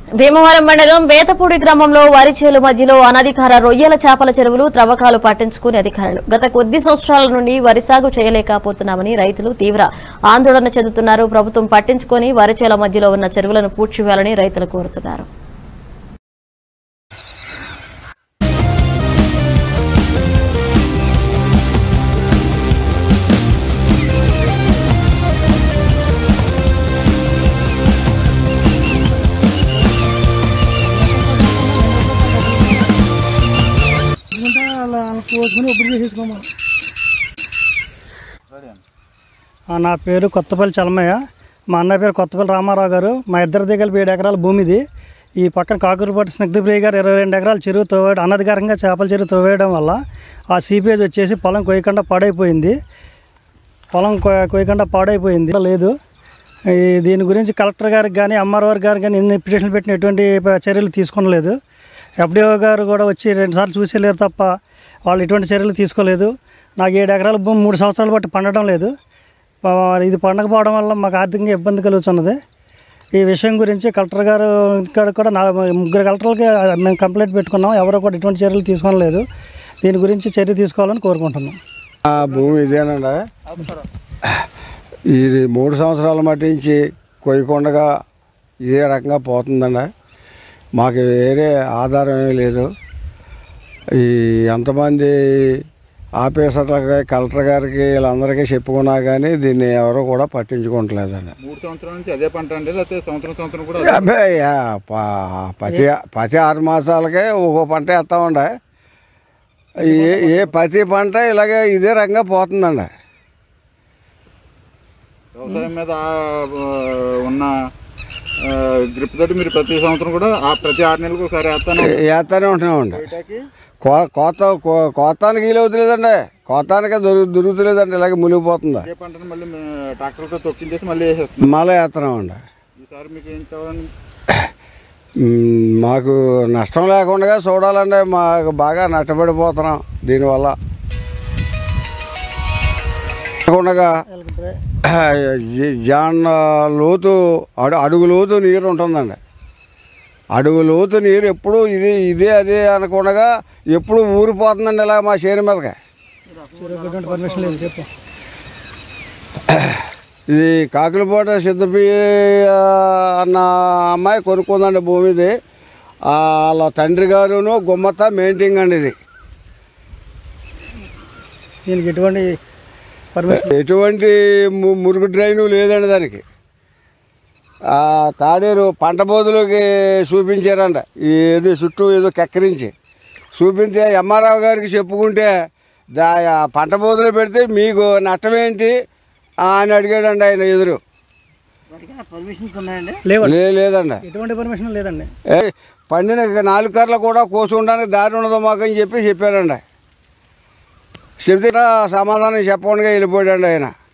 భీమవరం మండలం వేతపూడి గ్రామంలో వరి చేలు మధ్యలో అనధికార రొయ్యల చేపల చెరువులు త్రవ్వకాలు పట్టించుకునే అధికారులు గత కొద్ది సంవత్సరాల నుండి వరి సాగు చేయలేకపోతున్నామని రైతులు తీవ్ర ఆందోళన చెందుతున్నారు. ప్రభుత్వం పట్టించుకొని వరి చేల మధ్యలో ఉన్న చెరువులను పూడ్చివేయాలని రైతులు కోరుతున్నారు. నా పేరు కొత్తపల్లి చలమయ్య, మా అన్న పేరు కొత్తపల్లి రామారావు గారు. మా ఇద్దరి దగ్గర 7 ఎకరాల భూమిది. ఈ పక్కన కాకులపాటి స్నిగ్ధప్రియ గారు 22 ఎకరాల చెరువు తవ్వేయడం, అనధికారంగా చేపల చెరువు తవ్వేయడం వల్ల ఆ సీపేజ్ వచ్చేసి పొలం కొయ్యకుండా పాడైపోయింది. లేదు. దీని గురించి కలెక్టర్ గారికి కానీ ఎంఆర్ఓ గారికి కానీ ఎన్ని పిటిషన్లు పెట్టిన ఎటువంటి చర్యలు తీసుకోలేదు. ఎఫ్డిఓ గారు కూడా వచ్చి 2 సార్లు చూసేలేరు తప్ప వాళ్ళు ఎటువంటి చర్యలు తీసుకోలేదు. నాకు 7 ఎకరాల భూమి 3 సంవత్సరాలు బట్టి పండడం లేదు. ఇది పండకపోవడం వల్ల మాకు ఆర్థికంగా ఇబ్బంది కలుగుతున్నది. ఈ విషయం గురించి కలెక్టర్ గారు ఇక్కడ కూడా 3 కలెక్టర్లకి మేము కంప్లైంట్ పెట్టుకున్నాం. ఎవరో కూడా ఎటువంటి చర్యలు తీసుకోలేదు. దీని గురించి చర్య తీసుకోవాలని కోరుకుంటున్నాం. భూమి ఇదేనండి, ఇది 3 సంవత్సరాల మట్టించి కొయ్యకుండగా ఇదే రకంగా పోతుందండి. మాకు వేరే ఆధారం ఏమీ లేదు. ఈ ఎంతమంది ఆఫీసర్లకి కలెక్టర్ గారికి వీళ్ళందరికీ చెప్పుకున్నా కానీ దీన్ని ఎవరు కూడా పట్టించుకోవట్లేదండి. 3 సంవత్సరాల నుంచి అదే పంట అండి, లేకపోతే సంవత్సరం కూడా ప్రతి 6 మాసాలకే ఒక్కో పంట వేస్తామండి. ప్రతి పంట ఇలాగే ఇదే రకంగా పోతుందండి. వ్యవసాయం మీద ఉన్న గ్రిప్ తోటి మీరు ప్రతి సంవత్సరం కూడా ప్రతి 6 నెలలకు ఒకసారి వేస్తానే ఉంటున్నామండి. కోతానికి వీలు అవుతులేదండి, కోతానికే దొరుకుతులేదండి. ఇలాగే మునిగిపోతుంది. మళ్ళీ ట్రాక్టర్తో తొక్కించేసి మళ్ళీ వేస్తున్నామండి. ఈసారి మీకు ఏం కావాలండి? మాకు నష్టం లేకుండా చూడాలండి. మాకు బాగా నష్టపడిపోతున్నాం దీనివల్ల. లోతు అడుగు లోతు నీరు ఉంటుందండి. అడుగు లోతు నీరు ఎప్పుడు ఇదే అదే అనకుండా ఎప్పుడు ఊరిపోతుందండి ఇలా మా చేను మీదకి. ఇది కాకులపాటి సిద్ధపయ్య అన్న అమ్మాయి కొనుక్కుందండి భూమిది. వాళ్ళ తండ్రి గారును గుమ్మత్త మెయింటింగ్ అండి. ఇది ఎటువంటి మురుగు డ్రైను లేదండి దానికి. తాడేరు పంట బోధులోకి చూపించారంట. ఏదో చుట్టూ ఏదో కెక్కరించి చూపించే ఎంఆర్ఓ గారికి చెప్పుకుంటే పంట బోధులో పెడితే మీకు నష్టమేంటి అని అడిగాడండి ఆయన ఎదురు. లేదండి. పండిన 4 కర్రలు కూడా కోసుకుంటానికి దారి ఉండదు మాకు అని చెప్పారండి. చెప్తే సమాధానం చెప్పకుండా వెళ్ళిపోయాడండి ఆయన.